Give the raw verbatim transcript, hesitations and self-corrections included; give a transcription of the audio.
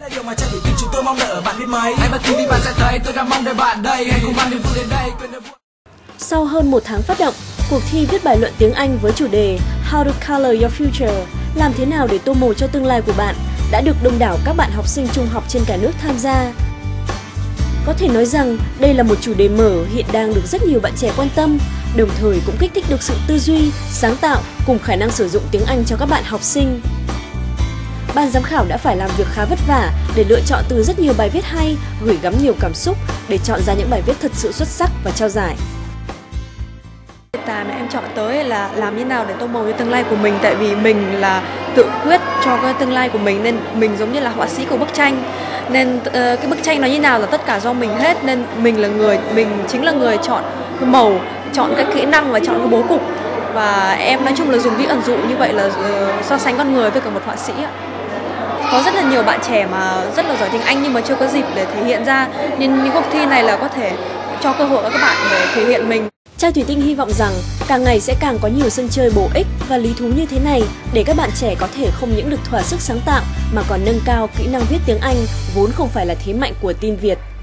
Điều mà trái tim chúng tôi mong đợi ở bạn biết mấy. Hãy bật ti vi bạn sẽ thấy tôi đang mong đợi bạn đây. Hãy cùng mang niềm vui đến đây. Sau hơn một tháng phát động, cuộc thi viết bài luận tiếng Anh với chủ đề How to Color Your Future, làm thế nào để tô màu cho tương lai của bạn, đã được đông đảo các bạn học sinh trung học trên cả nước tham gia. Có thể nói rằng đây là một chủ đề mở hiện đang được rất nhiều bạn trẻ quan tâm, đồng thời cũng kích thích được sự tư duy, sáng tạo cùng khả năng sử dụng tiếng Anh cho các bạn học sinh. Ban giám khảo đã phải làm việc khá vất vả để lựa chọn từ rất nhiều bài viết hay, gửi gắm nhiều cảm xúc để chọn ra những bài viết thật sự xuất sắc và trao giải. Đề tài mà em chọn tới là làm như nào để tô màu cho tương lai của mình, tại vì mình là tự quyết cho cái tương lai của mình, nên mình giống như là họa sĩ của bức tranh, nên uh, cái bức tranh nó như nào là tất cả do mình hết, nên mình là người mình chính là người chọn cái màu, chọn cái kỹ năng và chọn cái bố cục, và em nói chung là dùng ví ẩn dụ như vậy là uh, so sánh con người với cả một họa sĩ ạ. Có rất là nhiều bạn trẻ mà rất là giỏi tiếng Anh nhưng mà chưa có dịp để thể hiện ra, nên những cuộc thi này là có thể cho cơ hội cho các bạn để thể hiện mình. Chai Thủy Tinh hy vọng rằng càng ngày sẽ càng có nhiều sân chơi bổ ích và lý thú như thế này để các bạn trẻ có thể không những được thỏa sức sáng tạo mà còn nâng cao kỹ năng viết tiếng Anh vốn không phải là thế mạnh của Tin Việt.